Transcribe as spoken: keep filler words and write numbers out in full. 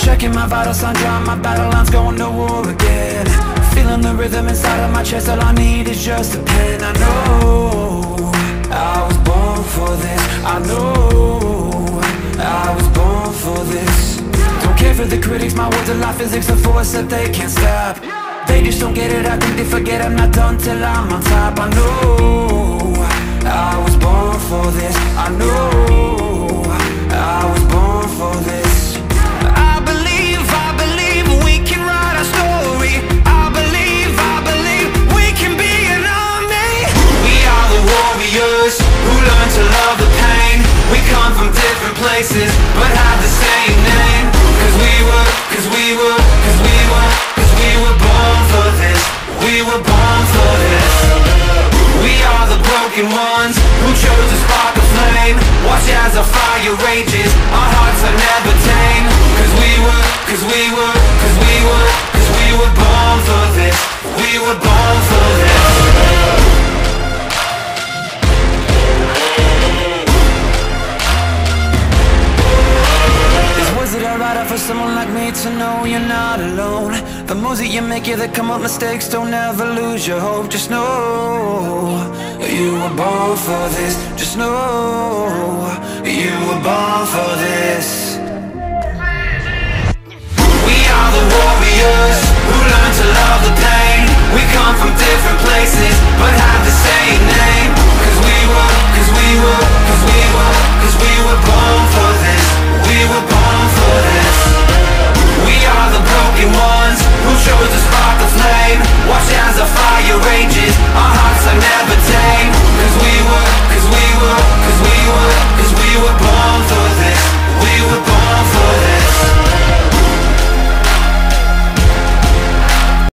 checking my vital signs, drawing my battle lines, going to war again. Feeling the rhythm inside of my chest, all I need is just a pen. I know I was born for this, I know I was born for this. Don't care for the critics, my words are like physics, a force that they can't stop. They just don't get it, I think they forget I'm not done till I'm on top. I know I was born for this, I know I was born for this. I believe, I believe we can write our story. I believe, I believe we can be an army. We are the warriors who learn to love the pain. We come from different places but have the same name. Cause we were, cause we were, cause we were, cause we were born for this. We were born for this. We are the broken ones who chose to spark a flame. Watch as our fire rages, our hearts are never tame. Cause we were, cause we were, cause we were, cause we were born for this. We were born for this. Is it alright for someone like me to know you're not alone? The moves that you make, yeah, they come up mistakes. Don't ever lose your hope. Just know you were born for this. Just know you were born for this. We are the warriors who learn to love the pain. We come from different places but have the same name.